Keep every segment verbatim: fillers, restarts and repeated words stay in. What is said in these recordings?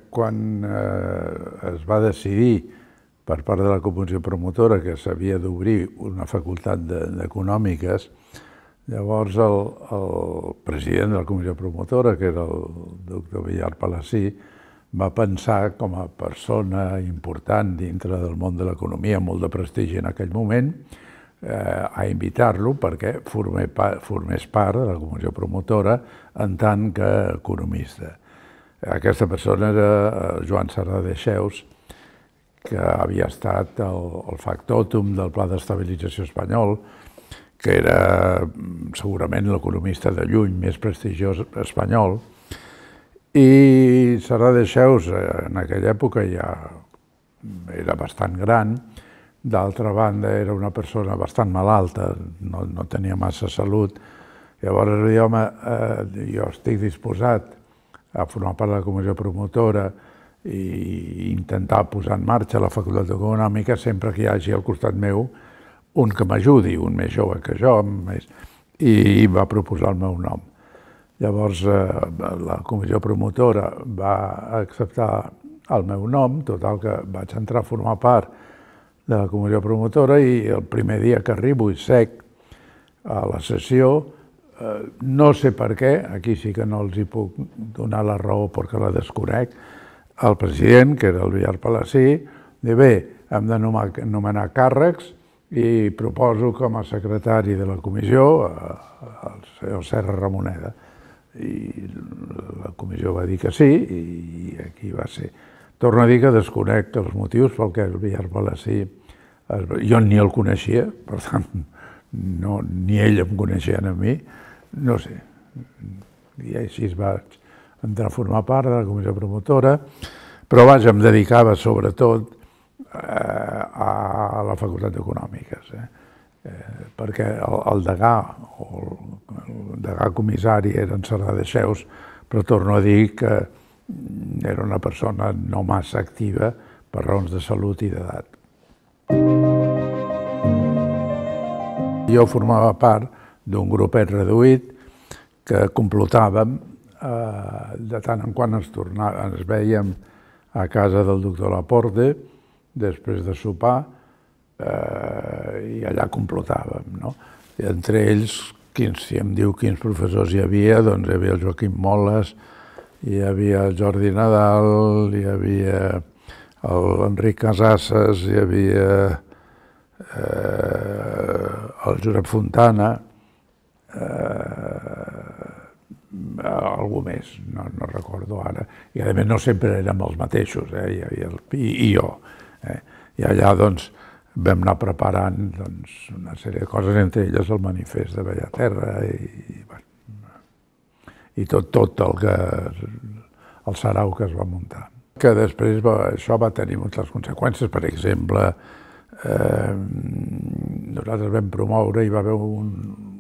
quan eh, es va decidir per part de la comissió promotora que s'havia d'obrir una facultat d'Econòmiques, llavors el, el president de la comissió promotora, que era el doctor Villar Palací, va pensar com a persona important dintre del món de l'economia, molt de prestigi en aquell moment, eh, a invitar-lo perquè formés part, formés part de la comissió promotora en tant que economista. Aquesta persona era Joan Sardà de Xeus, que havia estat el, el factòtum del Pla d'Estabilització espanyol, que era segurament l'economista de lluny més prestigiós espanyol. I Sardà de Xeus en aquella època ja era bastant gran, d'altra banda era una persona bastant malalta, no, no tenia massa salut. Llavors va dir, home, eh, jo estic disposat a formar part de la comissió promotora i intentar posar en marxa la facultat econòmica sempre que hi hagi al costat meu un que m'ajudi, un més jove que jo, més... i va proposar el meu nom. Llavors eh, la comissió promotora va acceptar el meu nom, total que vaig entrar a formar part de la comissió promotora i el primer dia que arribo i sec a la sessió, eh, no sé per què, aquí sí que no els hi puc donar la raó perquè la desconec, el president, que era el Villar Palací, diu, bé, hem de nomenar càrrecs i proposo com a secretari de la comissió el senyor Serra Ramoneda. I la comissió va dir que sí i aquí va ser. Torno a dir que desconec els motius pel que el Villar Palací... Jo ni el coneixia, per tant, no, ni ell em coneixia a mi, no sé. I així vaig entrar a formar part de la comissió promotora, però vaja, em dedicava sobretot eh, a la facultat d'Econòmiques, eh? Eh, perquè el, el degà, o el degà comissari era en Sardà de Xeus, però torno a dir que era una persona no massa activa per raons de salut i d'edat. Jo formava part d'un grupet reduït que complotàvem, eh, de tant en quant ens, tornava, ens vèiem a casa del doctor Laporte, després de sopar, eh, i allà complotàvem, no? I entre ells, quins, si em diu quins professors hi havia, doncs hi havia el Joaquim Moles, hi havia el Jordi Nadal, hi havia l'Enric Casasses, hi havia eh, el Josep Fontana, eh, algú més, no, no recordo ara. I a més no sempre érem els mateixos, eh? Hi havia el, i, i jo. Eh? I allà doncs vam anar preparant doncs, una sèrie de coses, entre elles el manifest de Bellaterra i, i, bueno, i tot, tot el que el sarau que es va muntar. Que després va, això va tenir moltes conseqüències, per exemple, eh, nosaltres vam promoure, hi va haver un,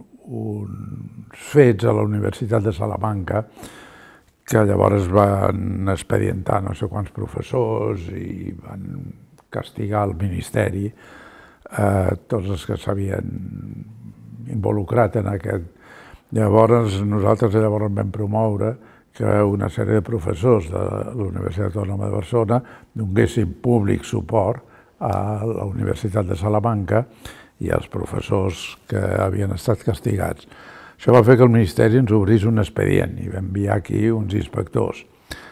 uns fets a la Universitat de Salamanca que llavors van expedientar no sé quants professors i van castigar el Ministeri eh, tots els que s'havien involucrat en aquest. Llavors nosaltres llavors vam promoure que una sèrie de professors de la Universitat Autònoma de Barcelona donguessin públic suport a la Universitat de Salamanca i als professors que havien estat castigats. Això va fer que el Ministeri ens obrís un expedient i va enviar aquí uns inspectors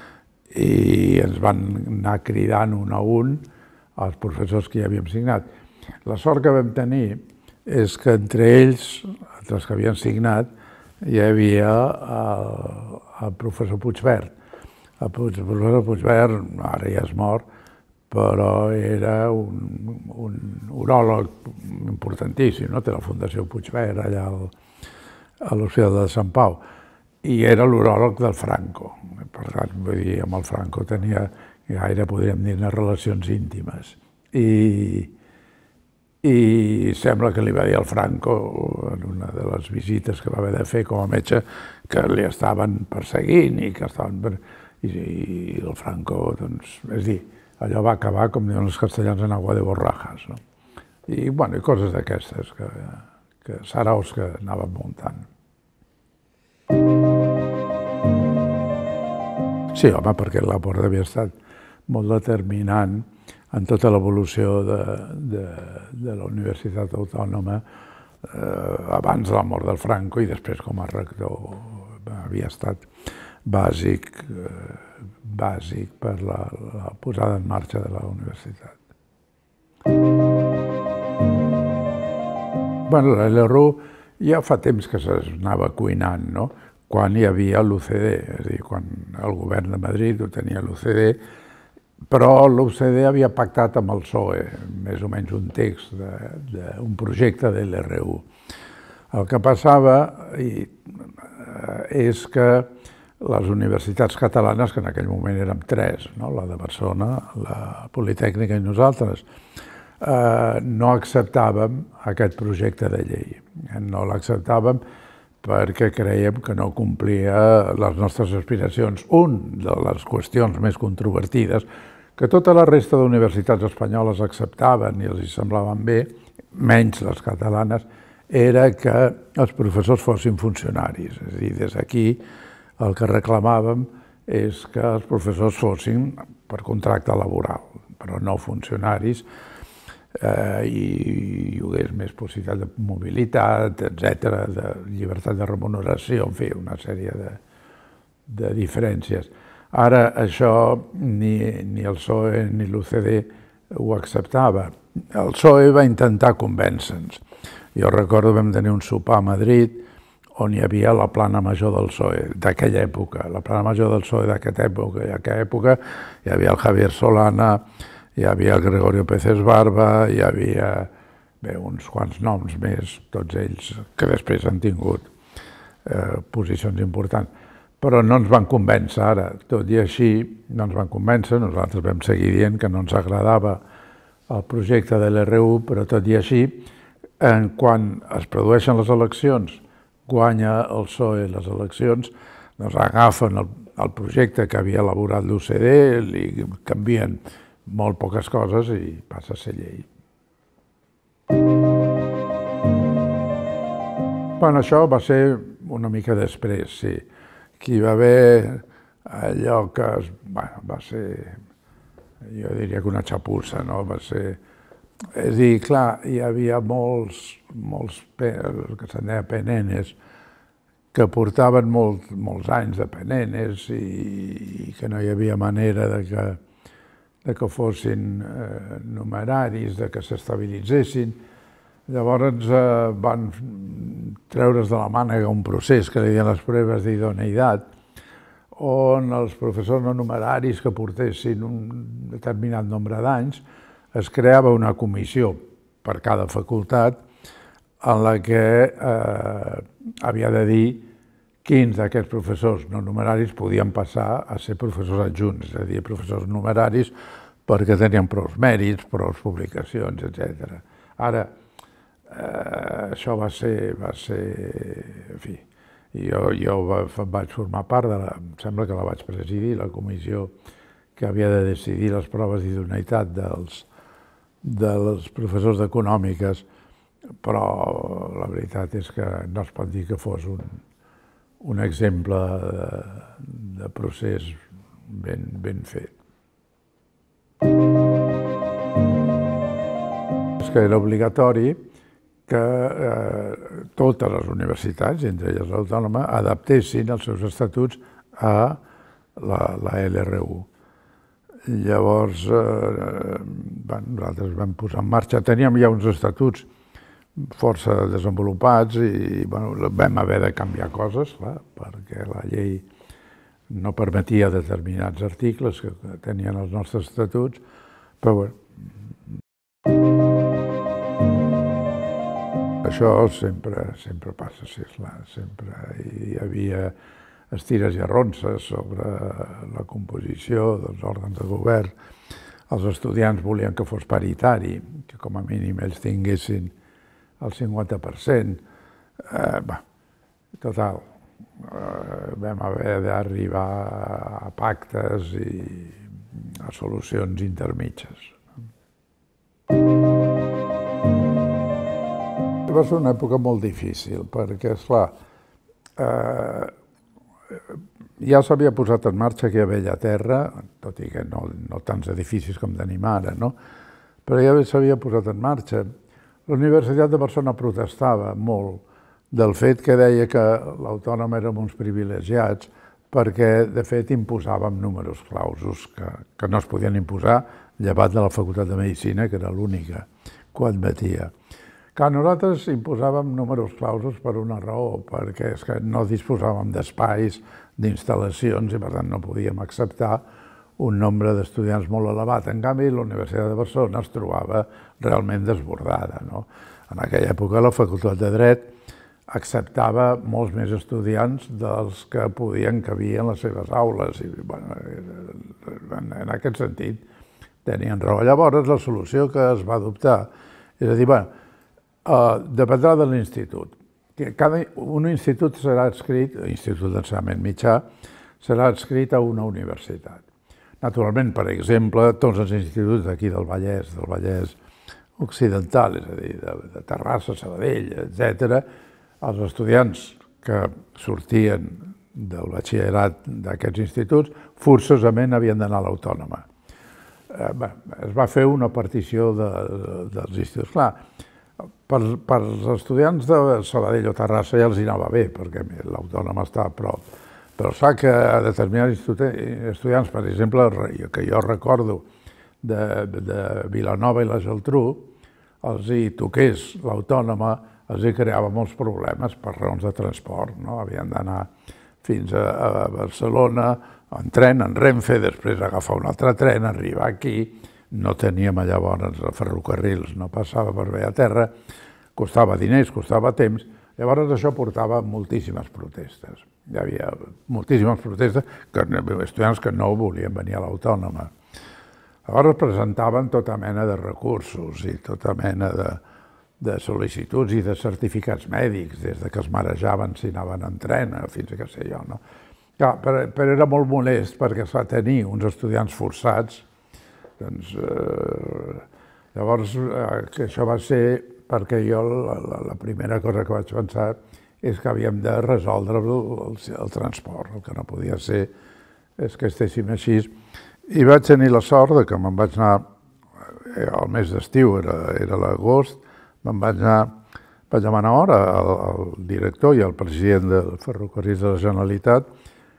i ens van anar cridant un a un als professors que hi havíem signat. La sort que vam tenir és que entre ells, entre els que havien signat, hi havia el, el professor Puigvert. El professor Puigvert, ara ja és mort, però era un, un uròleg importantíssim, no? Té la Fundació Puigvert allà al, a l'Hospital de Sant Pau, i era l'uròleg del Franco. Per tant, vull dir, amb el Franco tenia gaire, podríem dir, relacions íntimes. I, i sembla que li va dir al Franco, en una de les visites que va haver de fer com a metge, que li estaven perseguint i que estaven... Per... I, i el Franco, doncs, és dir, allò va acabar, com diuen els castellans, en agua de borrajas, no? I, bueno, i coses d'aquestes, que, que saraus que anàvem muntant. Sí, home, perquè Laporta havia estat molt determinant en tota l'evolució de, de, de la Universitat Autònoma eh, abans de la mort del Franco i després com a rector havia estat bàsic, eh, bàsic per la, la posada en marxa de la universitat. Bueno, l'L R U ja fa temps que s'anava cuinant, no? Quan hi havia l'U C D, és a dir, quan el govern de Madrid ho tenia l'U C D, però l'U C D havia pactat amb el P S O E, més o menys un text d'un projecte de l'L R U. El que passava i, eh, és que les universitats catalanes, que en aquell moment érem tres, no? La de Barcelona, la Politècnica i nosaltres, eh, no acceptàvem aquest projecte de llei. No l'acceptàvem perquè creiem que no complia les nostres aspiracions. Un de les qüestions més controvertides, que tota la resta d'universitats espanyoles acceptaven i els semblaven bé, menys les catalanes, era que els professors fossin funcionaris. És a dir, des d'aquí el que reclamàvem és que els professors fossin per contracte laboral, però no funcionaris, eh, i hi hagués més possibilitat de mobilitat, etcètera, de llibertat de remuneració, en fi, una sèrie de, de diferències. Ara això ni, ni el P S O E ni l'U C D ho acceptava. El P S O E va intentar convèncer-nos. Jo recordo que vam tenir un sopar a Madrid on hi havia la plana major del P S O E d'aquella època. La plana major del P S O E d'aquesta època, i aquella època hi havia el Javier Solana, hi havia el Gregorio Peces Barba, hi havia bé, uns quants noms més, tots ells que després han tingut eh, posicions importants. Però no ens van convèncer ara, tot i així no ens van convèncer, nosaltres vam seguir dient que no ens agradava el projecte de l'L R U, però tot i així, quan es produeixen les eleccions, guanya el P S O E les eleccions, doncs agafen el, el projecte que havia elaborat l'U C D, li canvien molt poques coses i passa a ser llei. Bueno, això va ser una mica després, sí. Aquí va haver allò que bueno, va ser, jo diria que una xapussa, no? Va ser... És a dir, clar, hi havia molts, molts que se'n deia penenes, que portaven molt, molts anys de penenes i, i que no hi havia manera de que, de que fossin eh, numeraris, de que s'estabilitzessin. Llavors eh, van treure's de la mànega un procés que li deien les proves d'idoneïtat, on els professors no numeraris que portessin un determinat nombre d'anys es creava una comissió per cada facultat en la que eh, havia de dir quins d'aquests professors no numeraris podien passar a ser professors adjunts, és a dir, professors numeraris perquè tenien prou mèrits, prou publicacions, etcètera. Ara, eh, això va ser, va ser, en fi, jo, jo vaig formar part de la, em sembla que la vaig presidir, la comissió que havia de decidir les proves d'idoneïtat dels, dels professors d'econòmiques, però la veritat és que no es pot dir que fos un, un exemple de, de procés ben, ben fet. És que era obligatori que eh, totes les universitats, entre elles l'Autònoma, adaptessin els seus estatuts a la, la L R U. Llavors, eh, bueno, nosaltres vam posar en marxa, teníem ja uns estatuts força desenvolupats i bueno, vam haver de canviar coses, clar, perquè la llei no permetia determinats articles que tenien els nostres estatuts, però bueno. Això sempre, sempre passa, sí, esclar, sempre hi havia estires i arronses sobre la composició dels òrgans de govern. Els estudiants volien que fos paritari, que com a mínim ells tinguessin el cinquanta per cent. Eh, bah, total, eh, vam haver d'arribar a pactes i a solucions intermitges. Va ser una època molt difícil, perquè, esclar, eh, ja s'havia posat en marxa aquí a Bellaterra, tot i que no, no tants edificis com tenim ara, no? Però ja s'havia posat en marxa. La Universitat de Barcelona protestava molt del fet que deia que l'Autònoma érem uns privilegiats perquè, de fet, imposàvem números clausos que, que no es podien imposar, llevat de la Facultat de Medicina, que era l'única que admetia. Clar, nosaltres imposàvem números clausos per una raó, perquè és que no disposàvem d'espais, d'instal·lacions, i per tant no podíem acceptar un nombre d'estudiants molt elevat. En canvi, la Universitat de Barcelona es trobava realment desbordada, no? En aquella època la Facultat de Dret acceptava molts més estudiants dels que podien cabir en les seves aules. I, bueno, en aquest sentit, tenien raó. Llavors, la solució que es va adoptar és a dir, bueno, uh, dependrà de l'institut. Cada, un institut serà adscrit, l'Institut d'Ensenyament Mitjà, serà adscrit a una universitat. Naturalment, per exemple, tots els instituts d'aquí del Vallès, del Vallès Occidental, és a dir, de, de Terrassa, Sabadell, etcètera, els estudiants que sortien del batxillerat d'aquests instituts forçosament havien d'anar a l'Autònoma. Eh, bé, es va fer una partició de, de, dels instituts. Clar, per, per als estudiants de Sabadell o Terrassa ja els hi anava bé, perquè l'Autònoma està a prop. Però es fa que a determinats estudiants, per exemple, que jo recordo de, de Vilanova i la Geltrú, els hi toqués l'Autònoma, els hi creava molts problemes per raons de transport, no? Havien d'anar fins a, a Barcelona en tren, en Renfe, després agafar un altre tren, arribar aquí. No teníem llavors ferrocarrils, no passava per Bellaterra, costava diners, costava temps. Llavors això portava moltíssimes protestes. Hi havia moltíssimes protestes, que, estudiants que no volien venir a l'Autònoma. Llavors presentaven tota mena de recursos i tota mena de, de sol·licituds i de certificats mèdics, des de que es marejaven si anaven en tren, fins a què sé jo, no? Clar, però, però era molt molest perquè es va tenir uns estudiants forçats. Doncs, eh, llavors, eh, que això va ser perquè jo la, la, la primera cosa que vaig pensar és que havíem de resoldre el, el, el transport. El que no podia ser és que estéssim així. I vaig tenir la sort de que me'n vaig anar, el mes d'estiu, era, era l'agost, me'n vaig anar, vaig demanar hora al, al director i al president del Ferrocarrils de la Generalitat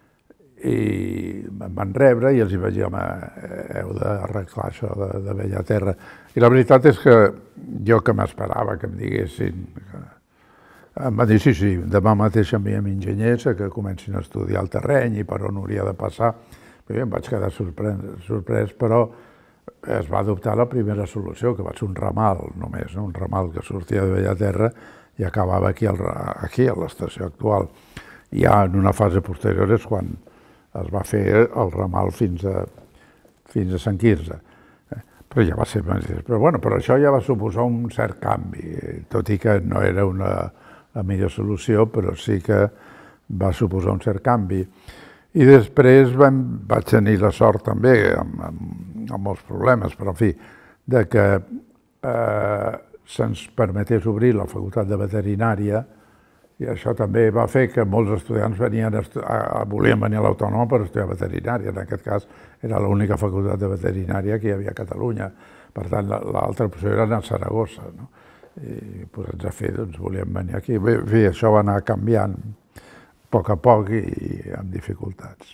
i em van rebre i els hi vaig dir, home, heu d'arreglar això de, de Bellaterra. I la veritat és que jo que m'esperava que em diguessin, que... em van dir, sí, sí, demà mateix enviem enginyers que comencin a estudiar el terreny i per on hauria de passar. Bé, em vaig quedar sorprès, sorprès, però es va adoptar la primera solució, que va ser un ramal només, no? Un ramal que sortia de Bellaterra i acabava aquí, al, aquí a l'estació actual. Ja en una fase posterior és quan es va fer el ramal fins a, fins a Sant Quirze. Però ja va ser més... Però, bueno, però això ja va suposar un cert canvi, tot i que no era una, la millor solució, però sí que va suposar un cert canvi. I després vam, vaig tenir la sort també, amb, amb, amb molts problemes, però en fi, de que eh, se'ns permetés obrir la facultat de veterinària, i això també va fer que molts estudiants venien a, a, volien venir a l'Autònoma per estudiar veterinària. En aquest cas era l'única facultat de veterinària que hi havia a Catalunya. Per tant, l'altra opció era anar a Saragossa, no? I posats a fer, doncs, volíem venir aquí. Bé, bé, això va anar canviant a poc a poc i, i amb dificultats.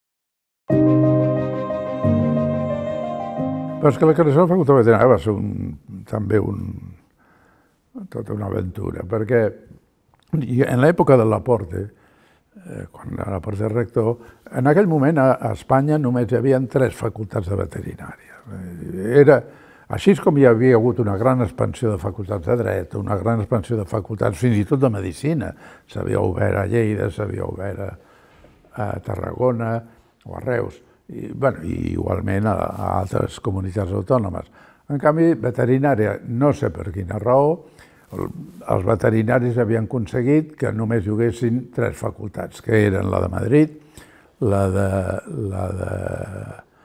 Però és que la creació de la facultat veterinària va ser un, també un, tota una aventura, perquè en l'època de Laporte, eh, quan Laporte era rector, en aquell moment a, a Espanya només hi havia tres facultats de veterinària. Era, així com hi havia hagut una gran expansió de facultats de dret, una gran expansió de facultats fins i tot de medicina, s'havia obert a Lleida, s'havia obert a, a Tarragona o a Reus, i, bueno, i igualment a, a altres comunitats autònomes. En canvi, veterinària, no sé per quina raó, els veterinaris havien aconseguit que només hi haguessin tres facultats, que eren la de Madrid, la de, la de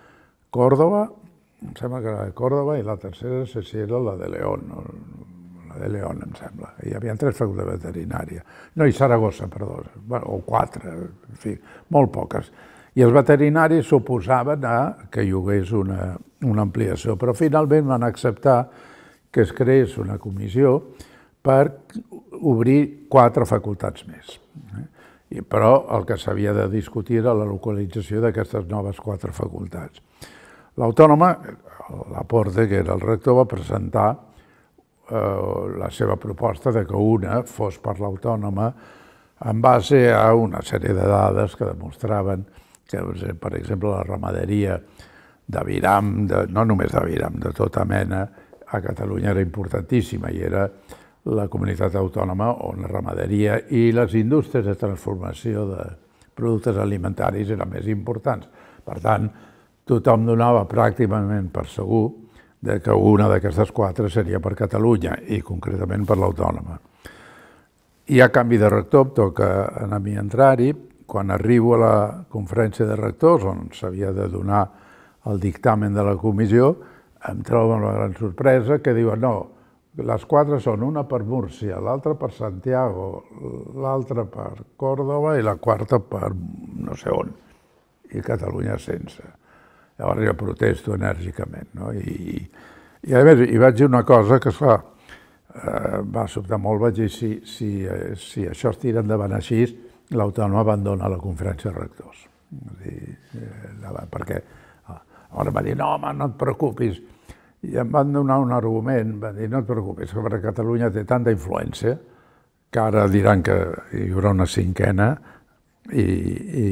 Còrdova, em sembla que era la de Còrdova, i la tercera, no sé si era la de León, la de León, em sembla. Hi havia tres facultats de veterinària. No, i Saragossa, perdó, o quatre, en fi, molt poques. I els veterinaris s'oposaven a que hi hagués una, una ampliació, però finalment van acceptar que es creés una comissió per obrir quatre facultats més. I, però el que s'havia de discutir era la localització d'aquestes noves quatre facultats. L'Autònoma, Laporte, que era el rector, va presentar eh, la seva proposta de que una fos per l'Autònoma en base a una sèrie de dades que demostraven que, per exemple, la ramaderia d'aviram, no només d'aviram, de tota mena, a Catalunya era importantíssima i era la comunitat autònoma on la ramaderia i les indústries de transformació de productes alimentaris eren més importants. Per tant, tothom donava pràcticament per segur que una d'aquestes quatre seria per Catalunya i concretament per l'Autònoma. Hi ha canvi de rector, em toca a mi entrar-hi. Quan arribo a la conferència de rectors, on s'havia de donar el dictamen de la comissió, em trobo amb la gran sorpresa que diuen no, les quatre són una per Múrcia, l'altra per Santiago, l'altra per Còrdova i la quarta per no sé on, i Catalunya sense. Llavors jo protesto enèrgicament. I, i a més, hi vaig dir una cosa que, esclar, eh, va sobtar molt, vaig dir, si, si, si això es tira endavant així, l'Autònoma abandona la conferència de rectors. Dir, eh, perquè llavors va dir, no, home, no et preocupis. I em van donar un argument, van dir, no et preocupis, que perquè Catalunya té tanta influència que ara diran que hi haurà una cinquena i, i,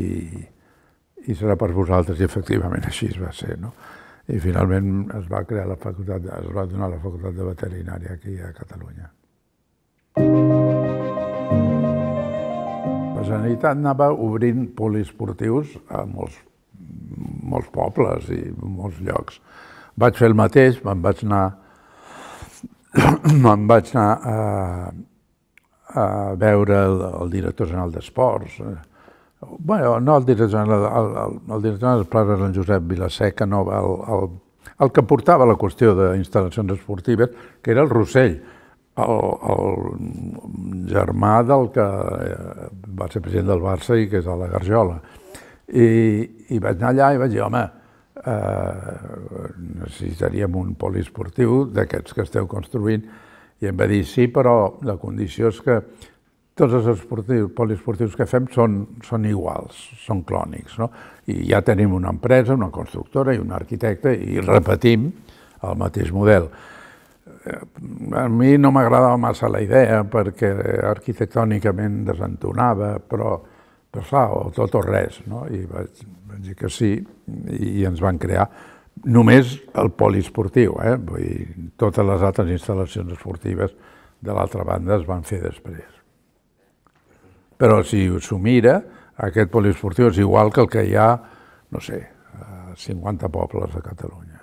i serà per vosaltres, i efectivament així va ser, no? I finalment es va crear la facultat, es va donar la facultat de veterinària aquí a Catalunya. La Generalitat anava obrint poliesportius a molts, molts pobles i molts llocs. Vaig fer el mateix, me'n vaig anar, me'n vaig anar a, a veure el, el director general d'Esports. Bé, no el director general, el, el, el director general d'Esports era en Josep Vilaseca, no, el, el, el que portava la qüestió d'instal·lacions esportives, que era el Rossell, el, el germà del que va ser president del Barça i que és a la Garjola. I, i vaig anar allà i vaig dir, home, Uh, necessitaríem un poliesportiu d'aquests que esteu construint, i em va dir sí, però la condició és que tots els esportius, poliesportius que fem són, són iguals, són clònics, no? I ja tenim una empresa, una constructora i un arquitecte i repetim el mateix model. A mi no m'agradava massa la idea perquè arquitectònicament desentonava, però però clar, o tot o res, no? I vaig, vaig dir que sí, i ens van crear només el poliesportiu, eh? Vull dir, totes les altres instal·lacions esportives de l'altra banda es van fer després. Però si s'ho mira, aquest poliesportiu és igual que el que hi ha, no sé, a cinquanta pobles a Catalunya.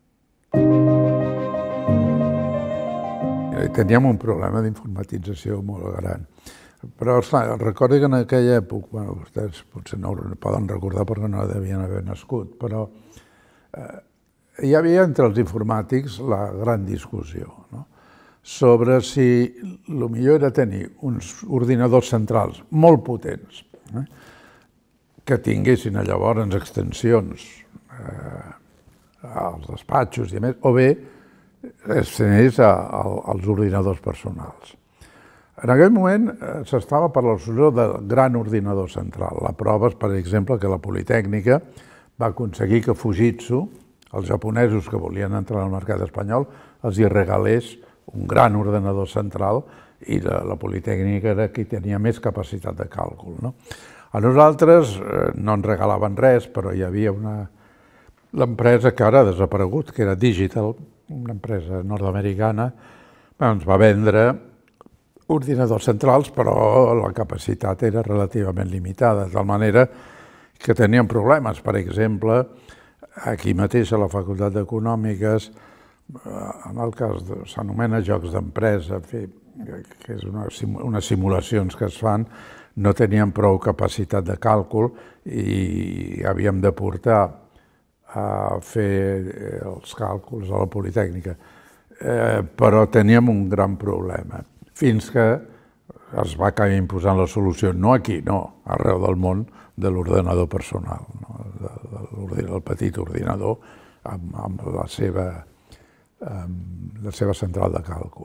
I teníem un problema d'informatització molt gran. Però, esclar, recordo que en aquella època, bueno, vostès potser no ho poden recordar perquè no devien haver nascut, però eh, hi havia entre els informàtics la gran discussió, no? Sobre si el millor era tenir uns ordinadors centrals molt potents, eh, que tinguessin llavors extensions eh, als despatxos i a més, o bé es tenés a, a, als ordinadors personals. En aquell moment s'estava per la solució del gran ordinador central. La prova és, per exemple, que la Politècnica va aconseguir que Fujitsu, els japonesos que volien entrar al mercat espanyol, els hi regalés un gran ordenador central i la, la Politècnica era qui tenia més capacitat de càlcul, no? A nosaltres eh, no ens regalaven res, però hi havia una... l'empresa que ara ha desaparegut, que era Digital, una empresa nord-americana, ens va vendre ordinadors centrals, però la capacitat era relativament limitada, de tal manera que tenien problemes. Per exemple, aquí mateix a la Facultat d'Econòmiques, en el cas s'anomena jocs d'empresa, que és unes simulacions que es fan, no tenien prou capacitat de càlcul i havíem de portar a fer els càlculs a la Politècnica. però teníem un gran problema, fins que es va acabar imposant la solució, no aquí, no, arreu del món, de l'ordenador personal, el petit ordinador amb la seva central de càlcul.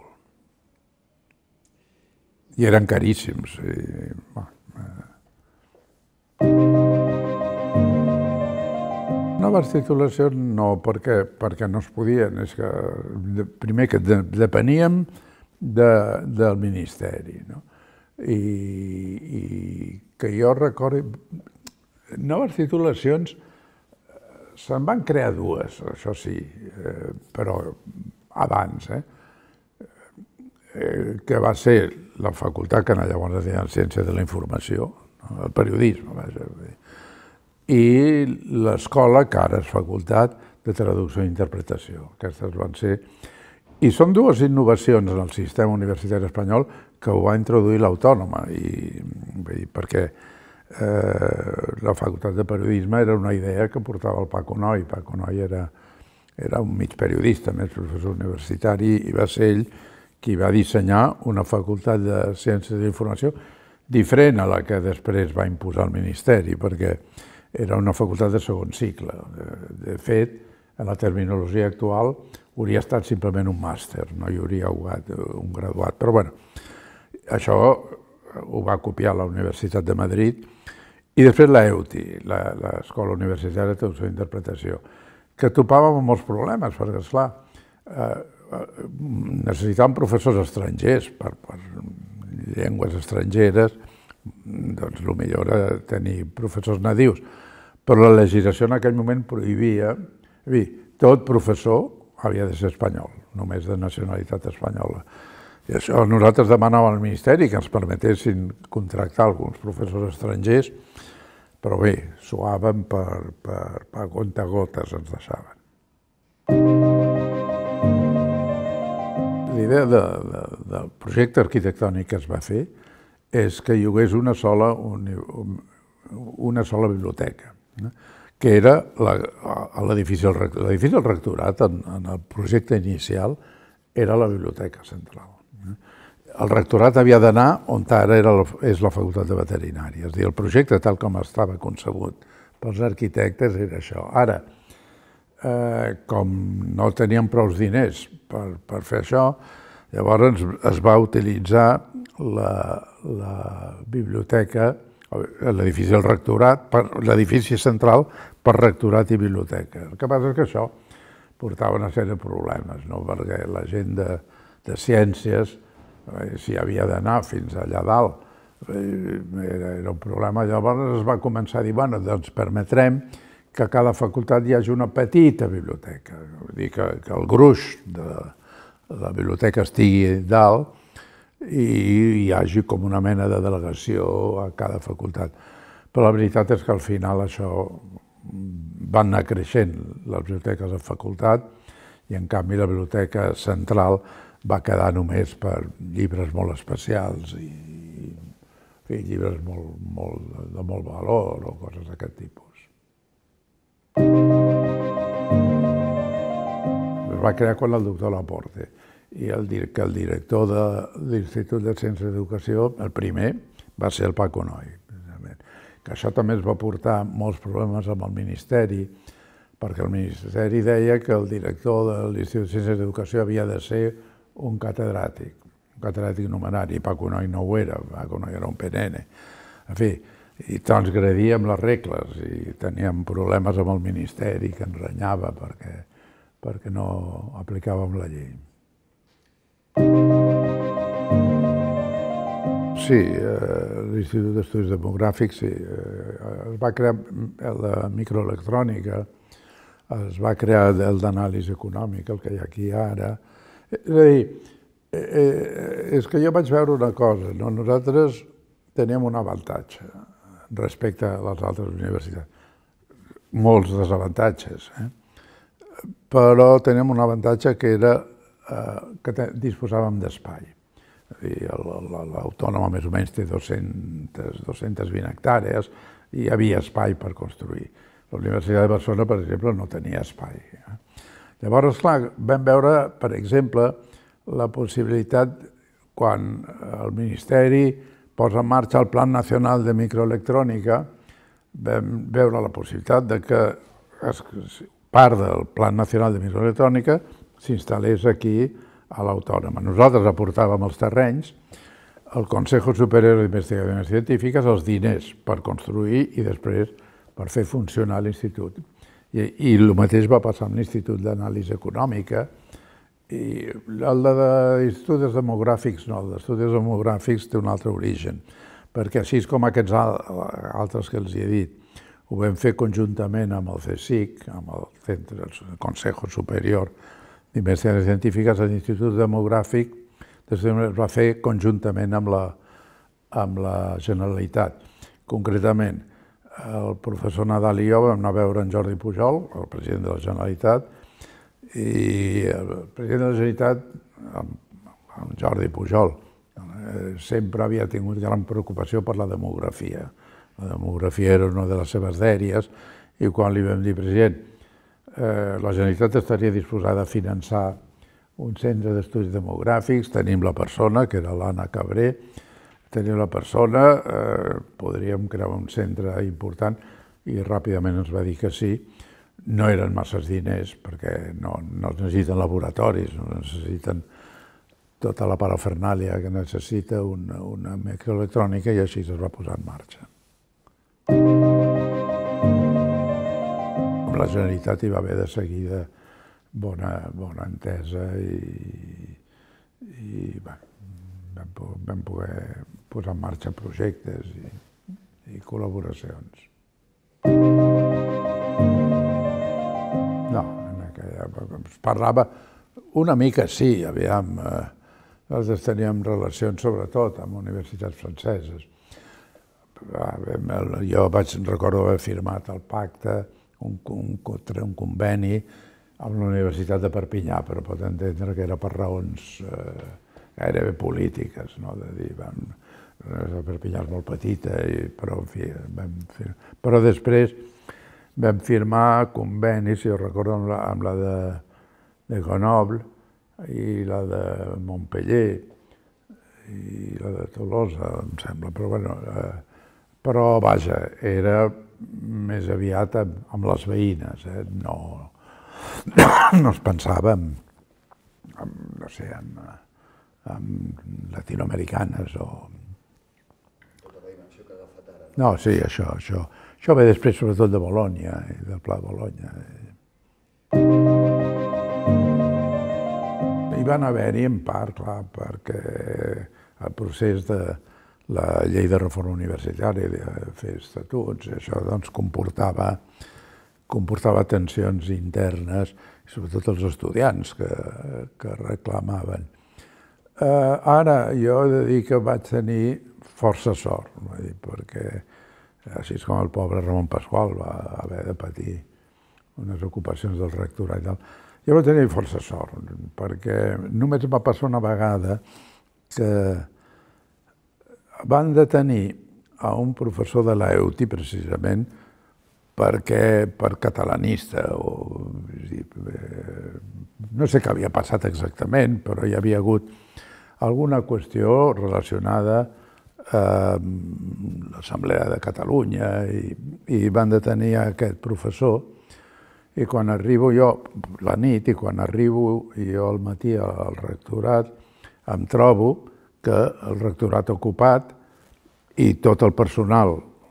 I eren caríssims. Noves titulacions no, perquè no es podien. Primer que depeníem del Ministeri. I que jo recordi... Noves titulacions, se'n van crear dues, això sí, però abans, que va ser la facultat que llavors es deia Ciència de la Informació, el periodisme, vaja, i l'escola, que ara és Facultat de Traducció i Interpretació. Aquestes van ser... I són dues innovacions en el sistema universitari espanyol que ho va introduir l'Autònoma, perquè la Facultat de Periodisme era una idea que portava el Paco Noy. Paco Noy era un mig periodista, més professor universitari, i va ser ell qui va dissenyar una facultat de Ciències de la Informació diferent a la que després va imposar el Ministeri, perquè era una facultat de segon cicle. De fet, en la terminologia actual, hauria estat simplement un màster, no hi hauria hagut un graduat. Però bé, això ho va copiar la Universitat de Madrid i després l'E U T I, l'Escola Universitària de Traducció i Interpretació, que topàvem amb molts problemes, perquè, esclar, necessitàvem professors estrangers per llengües estrangeres, doncs el millor era tenir professors nadius, però la legislació en aquell moment prohibia, tot professor havia de ser espanyol, només de nacionalitat espanyola. I això nosaltres demanàvem al Ministeri que ens permetessin contractar alguns professors estrangers, però bé, suàvem per comptagotes, ens deixaven. La idea del projecte arquitectònic que es va fer és que hi hagués una sola biblioteca, que era l'edifici del rectorat, en el projecte inicial, era la biblioteca central. El rectorat havia d'anar on ara és la Facultat de Veterinària. És a dir, el projecte tal com estava concebut pels arquitectes era això. Ara, com no teníem prou diners per fer això, llavors es va utilitzar la biblioteca, l'edifici del rectorat, l'edifici central per rectorat i biblioteca. El que passa és que això portava una sèrie de problemes, perquè la gent de ciències, si havia d'anar fins allà dalt, era un problema. Llavors es va començar a dir, bueno, doncs permetrem que a cada facultat hi hagi una petita biblioteca, vull dir que el gruix de la biblioteca estigui dalt i hi hagi com una mena de delegació a cada facultat. Però la veritat és que al final això van anar creixent les biblioteques de facultat i en canvi la biblioteca central va quedar només per llibres molt especials i llibres de molt valor o coses d'aquest tipus. Es va crear quan el doctor Laporte i que el director de l'Institut de Ciències d'Educació, el primer, va ser el Paco Noy, precisament. Que això també es va portar molts problemes amb el Ministeri, perquè el Ministeri deia que el director de l'Institut de Ciències d'Educació havia de ser un catedràtic, un catedràtic numerari, i Paco Noy no ho era, Paco Noy era un P N N. En fi, i transgredíem les regles i teníem problemes amb el Ministeri que ens renyava perquè no aplicàvem la llei. Sí, l'Institut d'Estudis Demogràfics, sí, es va crear el de microelectrònica, es va crear el d'anàlisi econòmica, el que hi ha aquí ara. És a dir, és que jo vaig veure una cosa, nosaltres teníem un avantatge respecte a les altres universitats, molts desavantatges, però teníem un avantatge que era que disposàvem d'espai. L'Autònoma més o menys té dues-centes vint hectàrees i hi havia espai per construir. La Universitat de Barcelona, per exemple, no tenia espai. Llavors, esclar, vam veure, per exemple, la possibilitat, quan el Ministeri posa en marxa el Plan Nacional de Microelectrònica, vam veure la possibilitat de que part del Plan Nacional de Microelectrònica s'instal·lés aquí a l'Autònoma. Nosaltres aportàvem els terrenys, el Consejo Superior d'Investigacions Científiques els diners per construir i després per fer funcionar l'institut. I, i el mateix va passar amb l'Institut d'Anàlisi Econòmica, i el d'estudis demogràfics no, el d'estudis demogràfics té un altre origen, perquè així com aquests altres que els he dit, ho vam fer conjuntament amb el CSIC, amb el Centre, el Consejo Superior d'Investigacions Científiques, l'Institut Demogràfic es va fer conjuntament amb la, amb la Generalitat. Concretament, el professor Nadal i jo vam anar a veure en Jordi Pujol, el president de la Generalitat, i el president de la Generalitat, en Jordi Pujol, sempre havia tingut gran preocupació per la demografia. La demografia era una de les seves dèries i quan li vam dir, president, la Generalitat estaria disposada a finançar un centre d'estudis demogràfics, tenim la persona, que era l'Anna Cabré, tenim la persona, podríem crear un centre important i ràpidament ens va dir que sí. No eren masses diners perquè no necessiten laboratoris, no necessiten tota la parafernàlia que necessita una microelectrònica i així es va posar en marxa. Amb la Generalitat hi va haver de seguida bona entesa i vam poder posar en marxa projectes i col·laboracions. No, en aquella època es parlava una mica, sí, aviam, nosaltres teníem relacions sobretot amb universitats franceses. Jo vaig, recordo haver firmat el pacte, un conveni amb la Universitat de Perpinyà, però pot entendre que era per raons gairebé polítiques, no? De dir, la Universitat de Perpinyà és molt petita, però en fi, però després vam firmar convenis, si ho recordo, amb la de Grenoble i la de Montpeller i la de Tolosa, em sembla, però bueno, però vaja, era més aviat amb les veïnes, no es pensava en, no sé, en latinoamericanes o... Tota la dimensió que ha agafat ara. No, sí, això, això. Això ve després sobretot de Bologna, del Pla de Bologna. Hi van haver-hi en part, clar, perquè el procés de la llei de reforma universitària, de fer estatuts, això doncs comportava comportava tensions internes, sobretot els estudiants que reclamaven. Ara jo he de dir que vaig tenir força sort, perquè així com el pobre Ramon Pasqual va haver de patir unes ocupacions del rectorat i tal. Jo vaig tenir força sort, perquè només em va passar una vegada que van detenir a un professor de l'E U T I, precisament, perquè per catalanista, o no sé què havia passat exactament, però hi havia hagut alguna qüestió relacionada amb l'Assemblea de Catalunya i van detenir aquest professor i quan arribo jo, la nit, i quan arribo jo al matí al rectorat, em trobo que el rectorat ocupat i tot el personal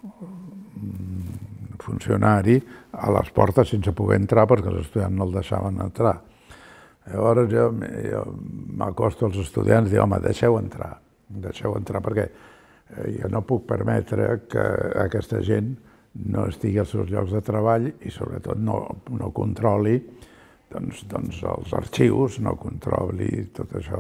funcionari a les portes sense poder entrar perquè els estudiants no el deixaven entrar. Llavors jo m'acosto als estudiants i dic, home, deixeu entrar, deixeu entrar perquè jo no puc permetre que aquesta gent no estigui als seus llocs de treball i sobretot no controli els arxius, no controli tot això.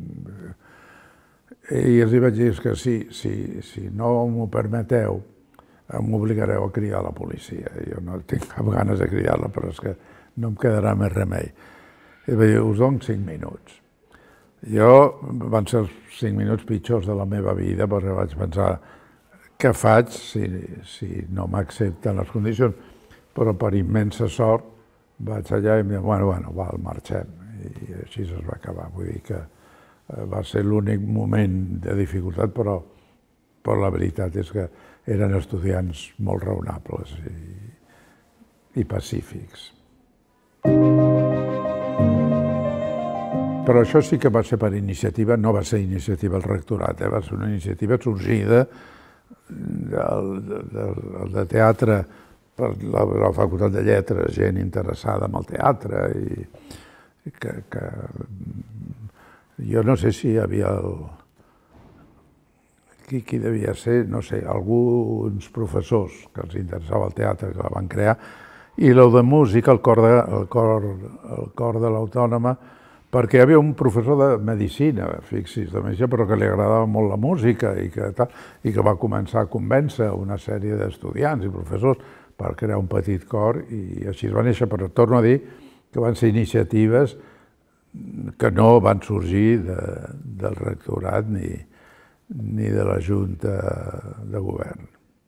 I els vaig dir que si no m'ho permeteu, m'obligareu a cridar la policia. Jo no tinc cap ganes de cridar-la, però és que no em quedarà més remei. I vaig dir, us dono cinc minuts. Jo, van ser els cinc minuts pitjors de la meva vida, perquè vaig pensar, què faig si no m'accepten les condicions? Però per immensa sort vaig allà i em diuen, bueno, bueno, val, marxem. I així es va acabar. Vull dir que va ser l'únic moment de dificultat, però, però la veritat és que eren estudiants molt raonables i, i pacífics. Però això sí que va ser per iniciativa, no va ser iniciativa del rectorat, eh? Va ser una iniciativa sorgida del, del, de teatre per la, la Facultat de Lletres, gent interessada en el teatre, i que, que jo no sé si hi havia el, qui, qui devia ser, no sé, alguns professors que els interessava el teatre, que la van crear, i el de música, el cor de, el cor, el cor de l'Autònoma, perquè hi havia un professor de medicina, fixis, de medicina, però que li agradava molt la música i que, tal, i que va començar a convèncer una sèrie d'estudiants i professors per crear un petit cor, i així es va néixer. Però torno a dir que van ser iniciatives que no van sorgir de, del rectorat ni, ni de la Junta de Govern.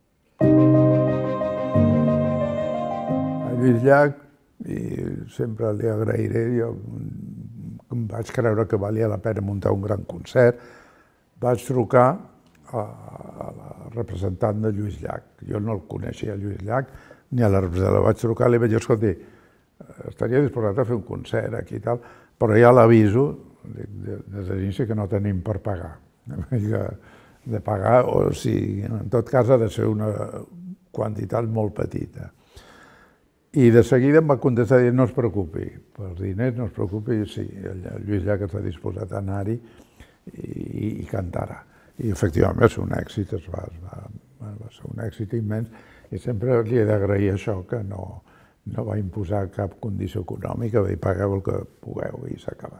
A Lluís Llach, i sempre li agrairé, jo em vaig creure que valia la pena muntar un gran concert, vaig trucar a la representant de Lluís Llach. Jo no el coneixia, Lluís Llach, ni a la representant. Vaig trucar i li vaig dir, escolti, estaria disposat a fer un concert aquí i tal, però ja l'aviso des de l'inici que no tenim per pagar. De pagar, o sigui, en tot cas ha de ser una quantitat molt petita. I de seguida em va contestar dient, no es preocupi, pels diners no es preocupi, sí, el Lluís Llach està disposat a anar-hi i, i cantarà. I efectivament va ser un èxit, es va, es va, va ser un èxit immens, i sempre li he d'agrair això, que no, no va imposar cap condició econòmica, va dir, pagueu el que pugueu, i s'ha acabat.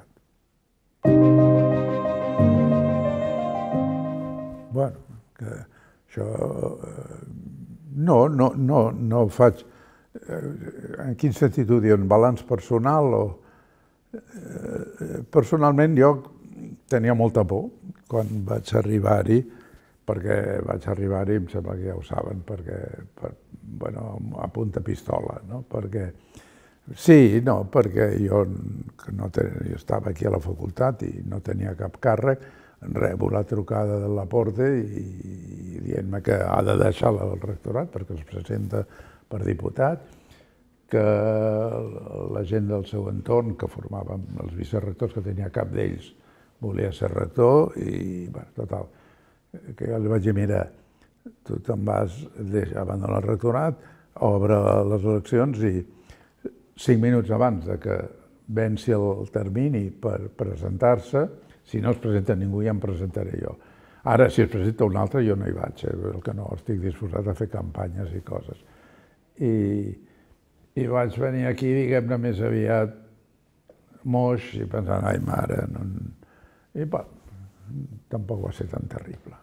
Bueno, que això... No, no, no, no faig... En quin sentit ho diuen? Balanç personal o... Personalment jo tenia molta por quan vaig arribar-hi, perquè vaig arribar-hi, em sembla que ja ho saben, perquè, per, bueno, a punta pistola, no? Perquè, sí, no, perquè jo, no tenia, jo estava aquí a la facultat i no tenia cap càrrec, rebo la trucada de Laporte i, i dient-me que ha de deixar el rectorat perquè es presenta per diputat, que la gent del seu entorn, que formàvem els vicerectors, que tenia cap d'ells, volia ser rector, i, bueno, total, que jo li vaig dir, mira, tu te'n vas, abandonar el rectorat, obre les eleccions i cinc minuts abans de que venci el termini per presentar-se, si no es presenta ningú ja em presentaré jo. Ara, si es presenta un altre, jo no hi vaig, eh? El que no, estic disposat a fer campanyes i coses. I, i vaig venir aquí, diguem-ne, més aviat moix i pensant, ai, mare, no... I, bueno, tampoc va ser tan terrible.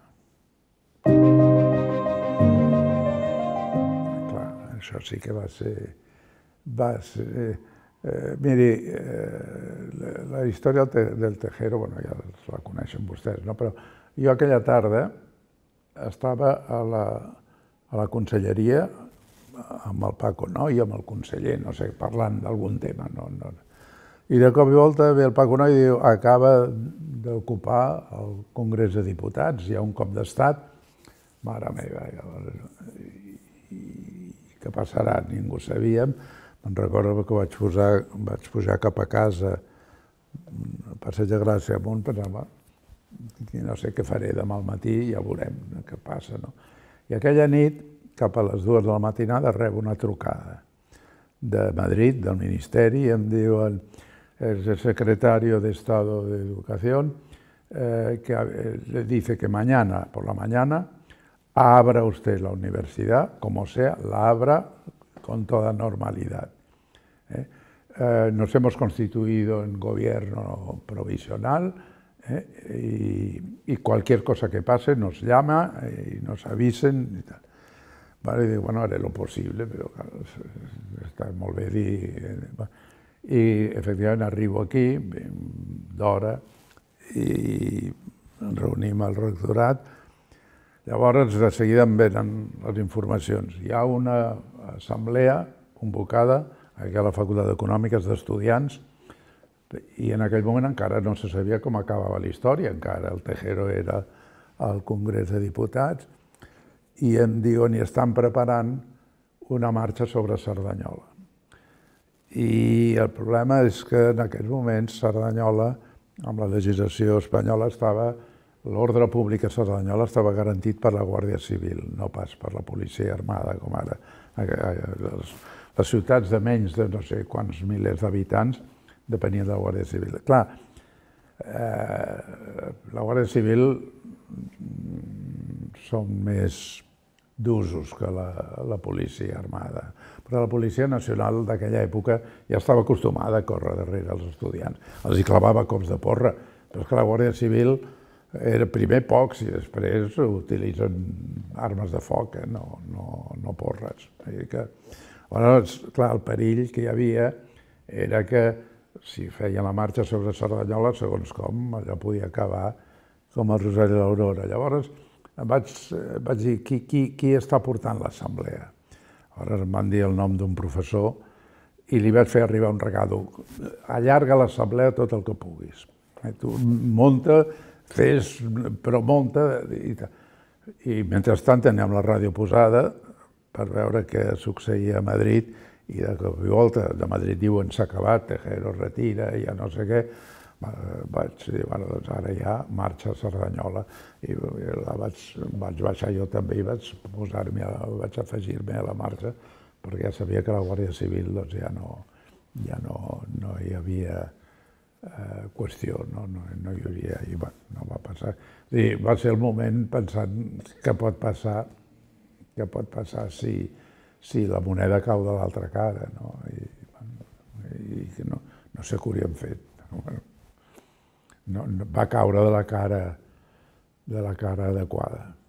Clar, això sí que va ser... Va ser... Eh, miri, eh, la, la història del Tejero, bueno, ja la coneixen vostès, no? Però jo aquella tarda estava a la, a la conselleria amb el Paco Noy i amb el conseller, no sé, parlant d'algun tema. No, no. I de cop i volta ve el Paco Noy i diu, acaba d'ocupar el Congrés de Diputats, hi ha un cop d'estat, mare meva, i què passarà? Ningú sabíem. Me'n recordo que vaig pujar, vaig pujar cap a casa, a Passeig de Gràcia amunt, pensava, no sé què faré demà al matí, ja veurem què passa, no? I aquella nit, cap a les dues de la matinada, rebo una trucada de Madrid, del Ministeri, i em diuen, el secretario de Estado de Educación, eh, que le dice que mañana por la mañana abra usted la universidad, como sea, la abra con toda normalidad. ¿Eh? Eh, nos hemos constituido en gobierno provisional, ¿eh? y, y cualquier cosa que pase nos llama y nos avisen. Y tal. Vale, y digo, bueno, haré lo posible, però claro, està molt bé dir... I efectivament arribo aquí, d'hora, i ens reunim al rectorat. Llavors, de seguida em venen les informacions. Hi ha una assemblea convocada a la Facultat d'Econòmiques d'estudiants, i en aquell moment encara no se sabia com acabava la història, encara el Tejero era al Congrés de Diputats, i em diuen, i estan preparant una marxa sobre Cerdanyola. I el problema és que en aquells moments Cerdanyola, amb la legislació espanyola, estava l'ordre públic a Cerdanyola estava garantit per la Guàrdia Civil, no pas per la policia armada, com ara. Les ciutats de menys de no sé quants milers d'habitants depenien de la Guàrdia Civil. Clar, la Guàrdia Civil són més d'usos que la policia armada, però la Policia Nacional d'aquella època ja estava acostumada a córrer darrere els estudiants. Els hi clavava cops de porra, però és que la Guàrdia Civil era primer pocs i després utilitzen armes de foc, no porres. Llavors, clar, el perill que hi havia era que si feien la marxa sobre Cerdanyola, segons com, allò podia acabar com el Rosari de l'Aurora. Llavors vaig dir, qui està portant l'assemblea? Llavors em van dir el nom d'un professor i li vaig fer arribar un regalo. Allarga l'assemblea tot el que puguis. Tu munta, fes, però munta. I mentrestant teníem la ràdio posada per veure què succeïa a Madrid i de cop i volta de Madrid diuen s'ha acabat, Tejero retira, ja no sé què. Vaig dir, bueno, doncs ara ja marxa a Cerdanyola. I vaig baixar jo també i vaig posar-me, vaig afegir-me a la marxa perquè ja sabia que la Guàrdia Civil ja no hi havia qüestió, no hi havia, i no va passar. Va ser el moment pensant què pot passar, què pot passar si la moneda cau de l'altra cara, i no sé què hauríem fet. Va caure de la cara adequada.